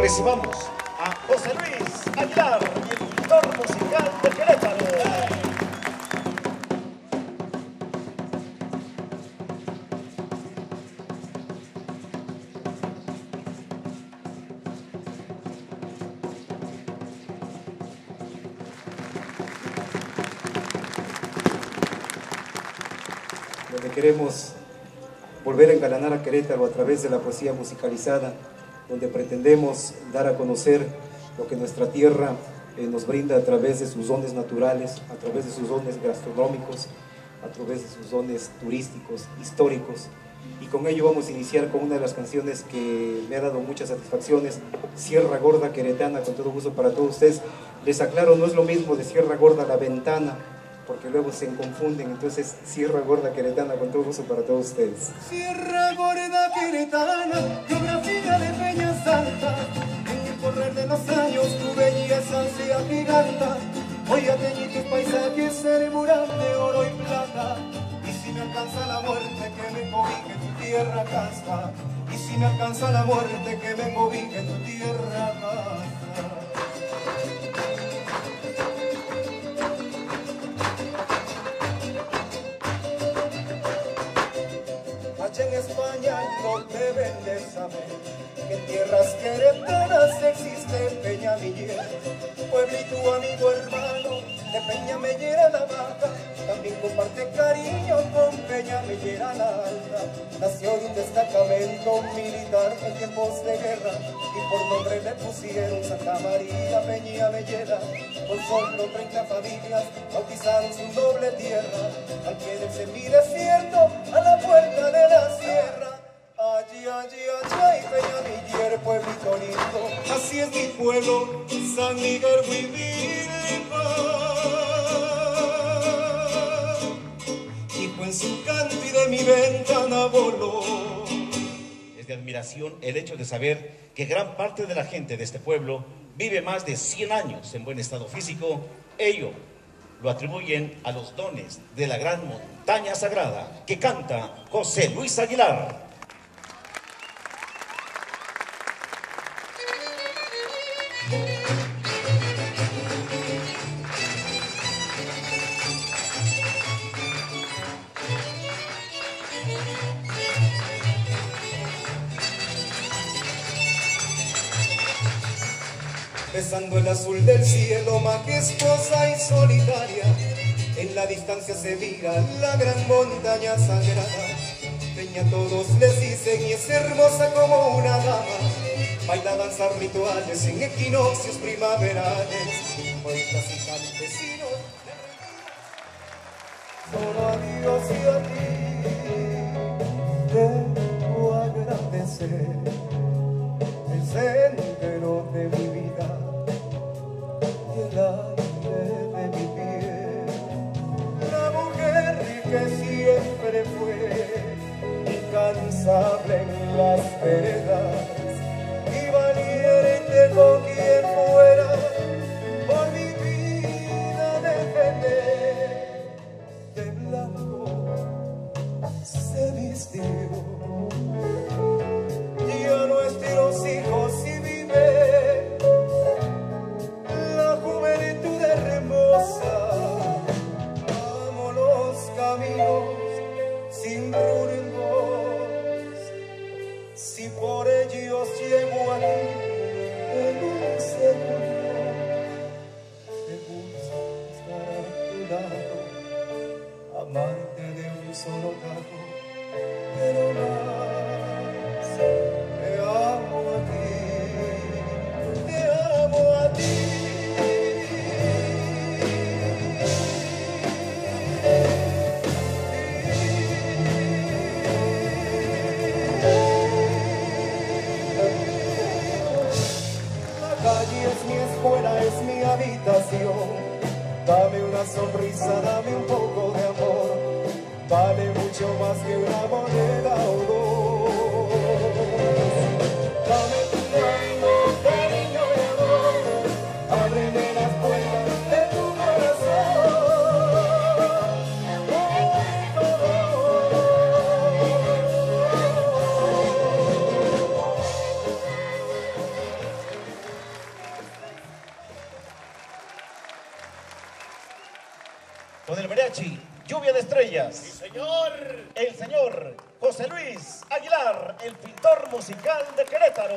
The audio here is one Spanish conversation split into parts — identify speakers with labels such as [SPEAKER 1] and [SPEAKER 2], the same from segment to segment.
[SPEAKER 1] Recibamos a José Luis Aguilar, director musical de Querétaro.
[SPEAKER 2] Donde queremos volver a engalanar a Querétaro a través de la poesía musicalizada, donde pretendemos dar a conocer lo que nuestra tierra nos brinda a través de sus dones naturales, a través de sus dones gastronómicos, a través de sus dones turísticos, históricos. Y con ello vamos a iniciar con una de las canciones que me ha dado muchas satisfacciones, Sierra Gorda Queretana, con todo gusto para todos ustedes. Les aclaro, no es lo mismo de Sierra Gorda La Ventana, porque luego se confunden, entonces Sierra Gorda Queretana, con todo gusto para todos ustedes.
[SPEAKER 3] Sierra Gorda Queretana, geografía de peñas altas, en el correr de los años tu belleza se agiganta, hoy ateñidos paisajes el mural de oro y plata, y si me alcanza la muerte que me cobije tu tierra casta, y si me alcanza la muerte que me cobije tu tierra casta. Allá en España no deben de saber que en tierras queretanas existe Peñamiller, pueblito amigo hermano de Peñamellera la Baja, también comparte cariño con Peñamellera la Alta. Nació de un destacamento militar en tiempos de guerra y por nombre le pusieron Santa María Peñamellera. Con solo 30 familias bautizaron su noble tierra, al pie del semidesierto, a la puerta de la sierra. Allí, Peñamiller, pueblito lindo, así es mi pueblo, San Miguel Huivilpa. Hijo en su canto y de mi ventana voló.
[SPEAKER 1] Es de admiración el hecho de saber que gran parte de la gente de este pueblo vive más de 100 años en buen estado físico. Ello lo atribuyen a los dones de la gran montaña sagrada que canta José Luis Aguilar.
[SPEAKER 3] Besando el azul del cielo, majestuosa y solitaria, en la distancia se mira la gran montaña sagrada. Peña todos les dicen y es hermosa como una dama, baila danzar rituales en equinoccios primaverales, poetas y campesinos solo a Dios y a ti debo agradecer el sendero de mi vida y el aire de mi piel, la mujer que siempre fue incansable en las veredas y valiente con quien fuera por mi vida defender. De blanco se vistió y a nuestros hijos y vive la juventud hermosa. Amo los caminos sin rumbos, si por ellos llego a ti en un segundo. Me gusta estar a tu lado, amarte de un solo tajo, pero más te amo a ti, te amo a ti. Es mi escuela, es mi habitación. Dame una sonrisa, dame un poco de amor. Vale mucho más que una moneda o dos. Dame tu mano, cariño y amor. Ábreme las puertas de tu corazón.
[SPEAKER 1] El señor José Luis Aguilar, el pintor musical de Querétaro.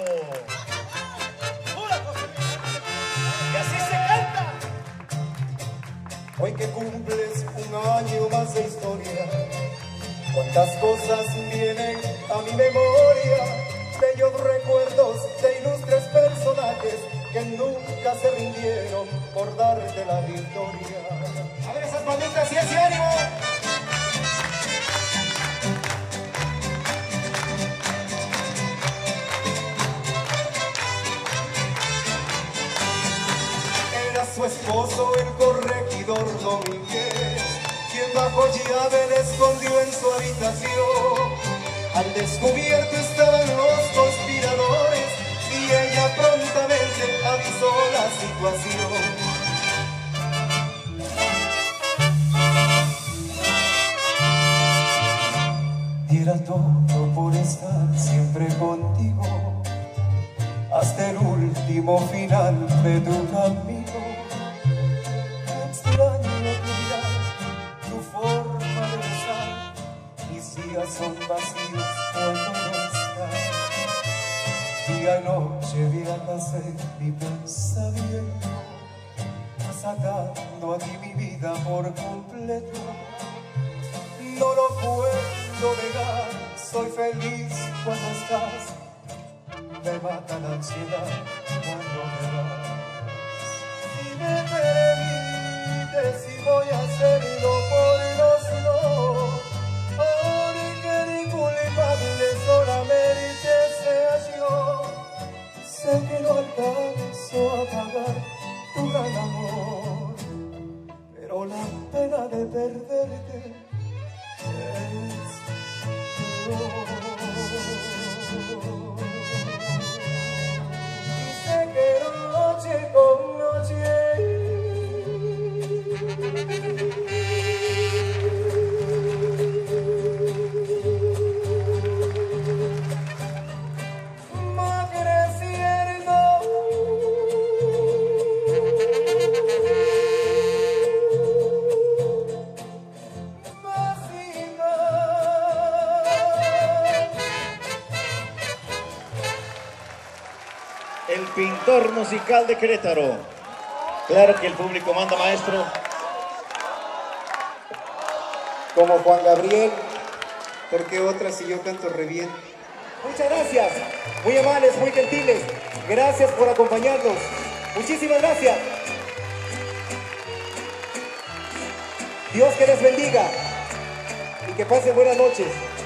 [SPEAKER 1] Y así se canta.
[SPEAKER 3] Hoy que cumples un año más de historia, cuántas cosas vienen a mi memoria, bellos recuerdos de ilustres personajes que nunca se rindieron por darte la victoria. A ver esas manitas y ese ánimo. Era su esposo el corregidor Domínguez, quien bajo llave le escondió en su habitación. Al descubierto estaban los conspiradores y ella prontamente avisó la situación. Diera todo por estar siempre contigo hasta el último final de tu camino. Extraño tu mirar, tu forma de besar, mis días son vacíos cuando no estás. Día y noche viajas en mi pensamiento, atando a ti mi vida por completo. No lo puedo negar, soy feliz cuando estás, me mata la ansiedad cuando me vas. Si me permites, si voy a hacerlo por los dos, porque ni culpable solamente sea yo. Sé que no alcanzo a pagar tu gran amor, pero la pena de perderte es peor. Y sé que noche con noche va creciendo.
[SPEAKER 1] El pintor musical de Querétaro. Claro que el público manda, maestro.
[SPEAKER 2] Como Juan Gabriel, porque otras si yo canto re bien.
[SPEAKER 3] Muchas gracias, muy amables, muy gentiles. Gracias por acompañarnos. Muchísimas gracias. Dios que les bendiga y que pasen buenas noches.